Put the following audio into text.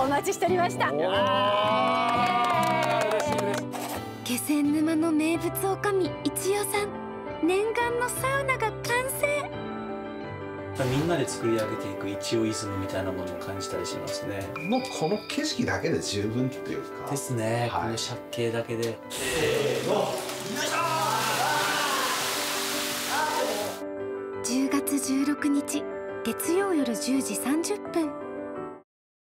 お待ちしておりました。 気仙沼の名物女将一代さん、念願のサウナが完成。 みんなで作り上げていく一代イズムみたいなものを感じたりしますね。 もうこの景色だけで十分っていうかですね、 はい、 この借景だけで。 せーの、よいしょー。 10月16日月曜夜10時30分。